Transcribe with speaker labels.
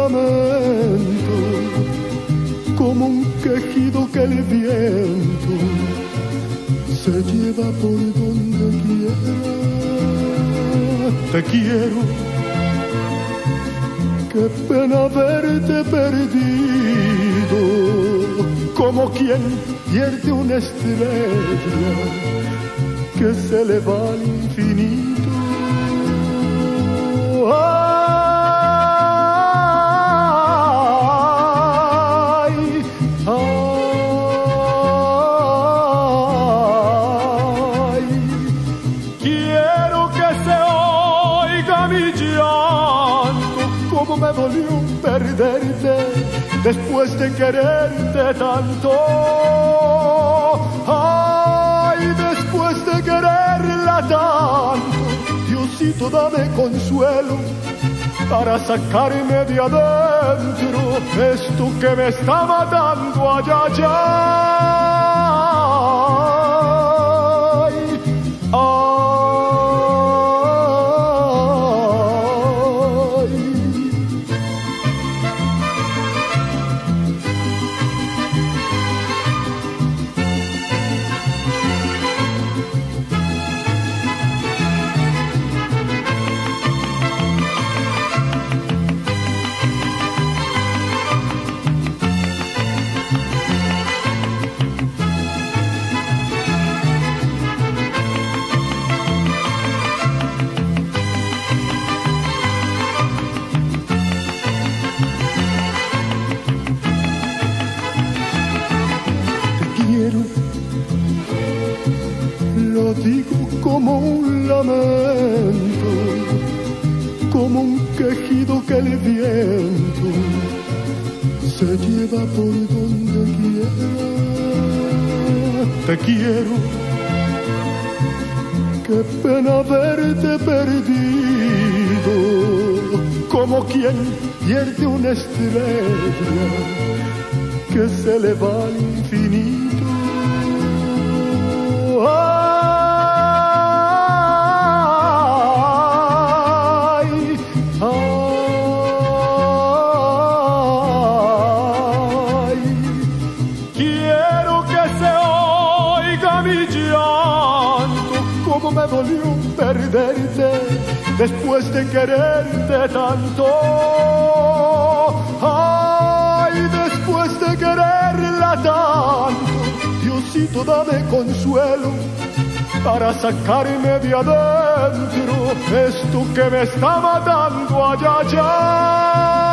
Speaker 1: lamento, como un quejido que el viento se lleva por donde quiera. Te quiero, qué pena verte perdido, como quien pierde una estrella que se le va al infinito. Ay, ay, quiero que se oiga mi llanto, como me dolió perderte después de quererte tanto. Ay, después de quererla tanto, Diosito, dame consuelo para sacarme de adentro esto que me está matando. Ay, ay, ay, ay. Lo digo como un lamento, como un quejido que el viento se lleva por donde quiera. Te quiero, qué pena verte perdido, como quien pierde una estrella que se le va al infinito. Ay, ay, quiero que se oiga mi llanto, como me dolió perderte después de quererte tanto. Ay, después de quererla tanto, Diosito, dame consuelo para sacarme de adentro esto que me está matando. Ay, ay, ay.